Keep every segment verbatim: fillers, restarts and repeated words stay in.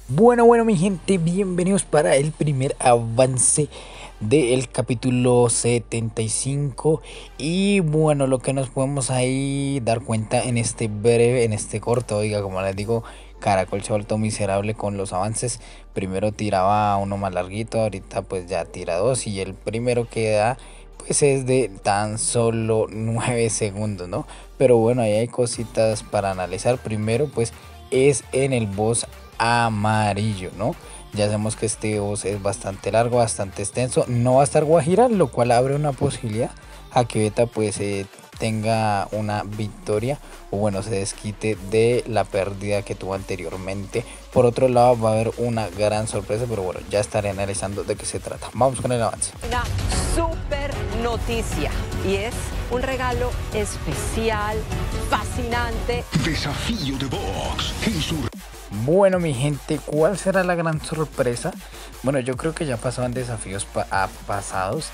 Bueno, bueno, mi gente, bienvenidos para el primer avance del capítulo setenta y cinco. Y bueno, lo que nos podemos ahí dar cuenta en este breve, en este corto, oiga, como les digo, Caracol se ha vuelto miserable con los avances. Primero tiraba uno más larguito, ahorita pues ya tira dos, y el primero que da pues es de tan solo nueve segundos, ¿no? Pero bueno, ahí hay cositas para analizar. Primero pues es en el boss amarillo, ¿no? Ya sabemos que este boss es bastante largo, bastante extenso. No va a estar Guajira, lo cual abre una posibilidad a que Beta pues eh, tenga una victoria, o bueno, se desquite de la pérdida que tuvo anteriormente. Por otro lado va a haber una gran sorpresa, pero bueno, ya estaré analizando de qué se trata. Vamos con el avance. Una super noticia, y es un regalo especial, fascinante. Desafío de box en su... Bueno, mi gente, ¿cuál será la gran sorpresa? Bueno, yo creo que ya pasaban desafíos pa a pasados,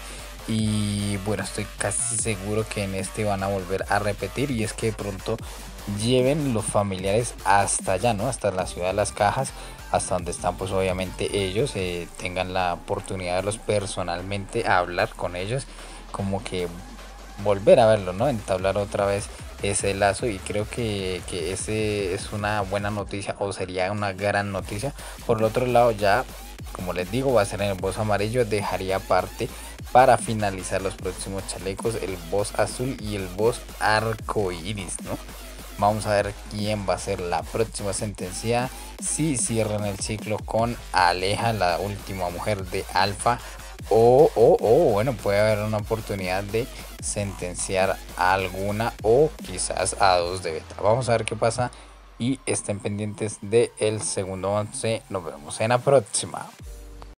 y bueno, estoy casi seguro que en este van a volver a repetir, y es que de pronto lleven los familiares hasta allá, ¿no? Hasta la ciudad de las cajas, hasta donde están pues obviamente ellos, eh, tengan la oportunidad de verlos personalmente, a hablar con ellos, como que volver a verlo, ¿no? Entablar otra vez ese lazo, y creo que, que ese es una buena noticia, o sería una gran noticia. Por el otro lado, ya como les digo, va a ser en el boss amarillo. Dejaría aparte para finalizar los próximos chalecos el boss azul y el boss arcoiris, ¿no? Vamos a ver quién va a ser la próxima sentencia, si cierran el ciclo con Aleja, la última mujer de Alfa, o, o, o bueno, puede haber una oportunidad de sentenciar a alguna, o quizás a dos de Beta. Vamos a ver qué pasa, y estén pendientes del segundo once. Nos vemos en la próxima.